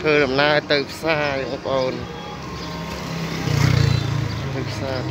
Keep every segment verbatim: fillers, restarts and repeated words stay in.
Thưa làm na từ xa một con từ xa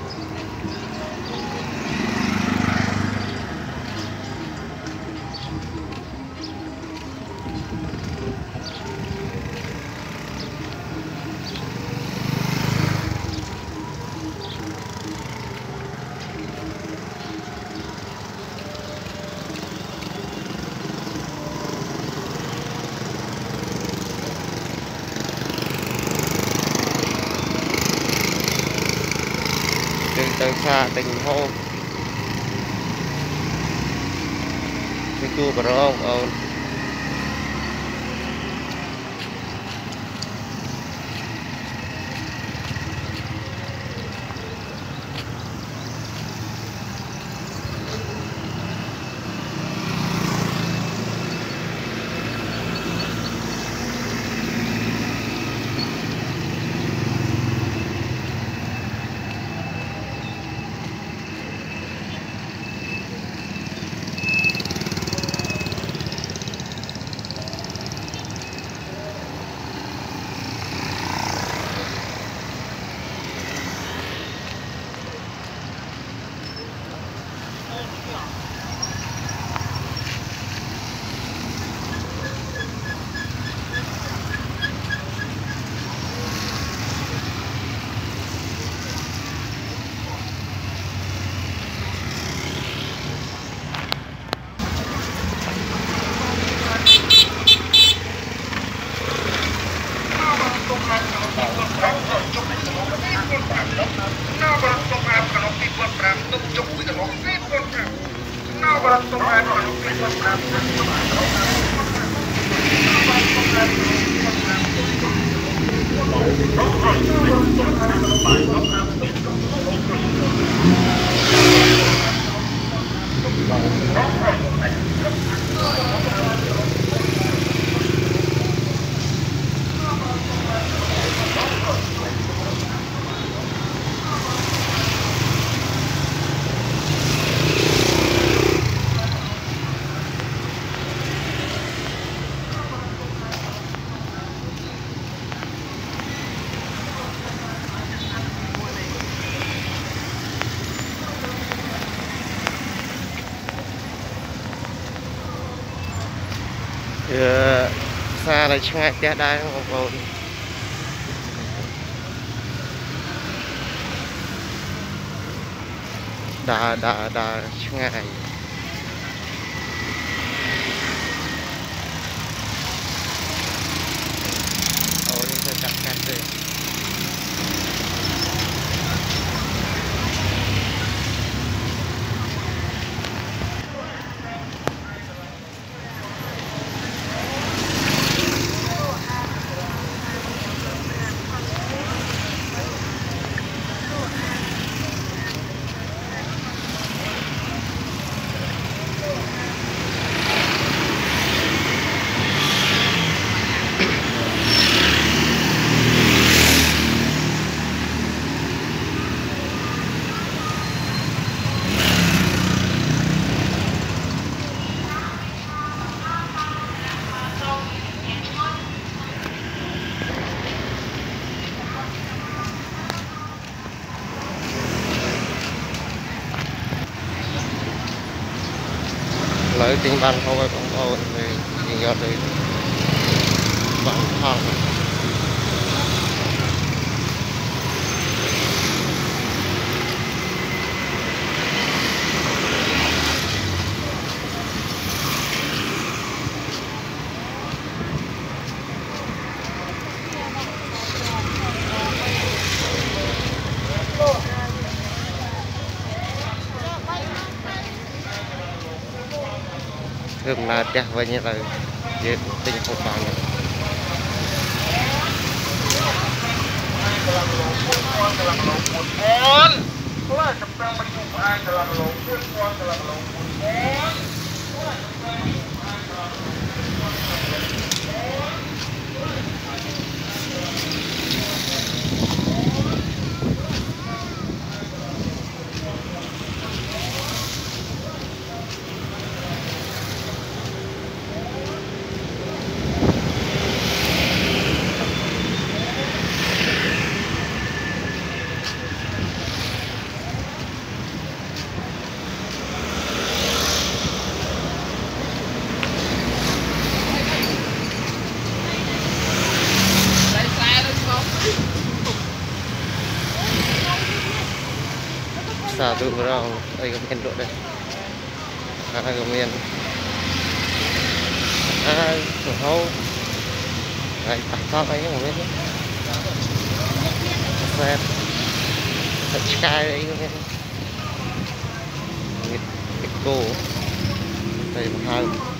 từ từ xa tình hô cái cua bờ rong ôn xa này ngay té đai một con đà đà đà ngay ôi tôi chặt cắt đi lấy tiếng văn không phải bóng ồn thì nhìn nhọt đi bắn thang thường là chắc vậy như là về tình phục bạn được rồi đây có miền độ đây à có miền à cửa hâu này tắt con ấy không biết xe thật sky đấy không biết cô đây mà hai